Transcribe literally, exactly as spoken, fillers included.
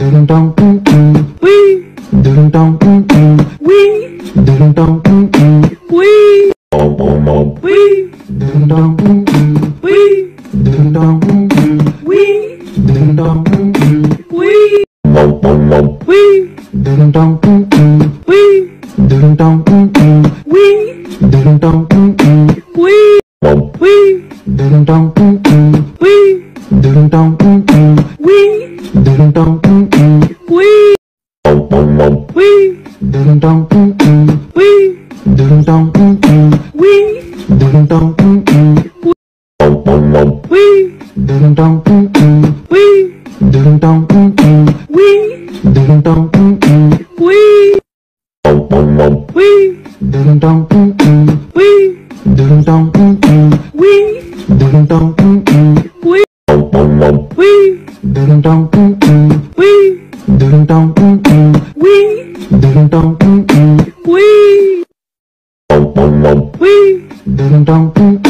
Ding dong, mm mm. Wee, Ding dong, mm mm. wee, Ding dong, mm mm. wee, Om om om. wee, Ding dong, mm mm. wee, Ding dong, mm mm. wee, Ding dong, mm mm. wee, Mom mom mom. wee, Ding dong, mm mm. wee, Ding dong, mm mm. wee, Ding dong, mm mm. wee, Mom. wee, Ding dong, mm mm. wee, Ding dong, mm mm. wee, Ding dong, mm mm. wee, Mom mom mom. wee, Ding dong, mm mm. wee, Ding dong, mm mm. wee, Ding dong, mm mm. Mom mom mom. wee, Ding dong, mm mm. wee, Ding dong, mm mm. wee, Ding dong, mm mm. wee, Mom mom mom. wee, Ding dong, mm mm. wee, Ding dong, mm mm. wee, Ding dong, mm mm. wee, Mom mom mom. wee, Ding dong, mm mm. wee, Ding dong, mm mm. wee, Ding dong, mm mm. wee, Mom mom mom. wee, Ding dong, mm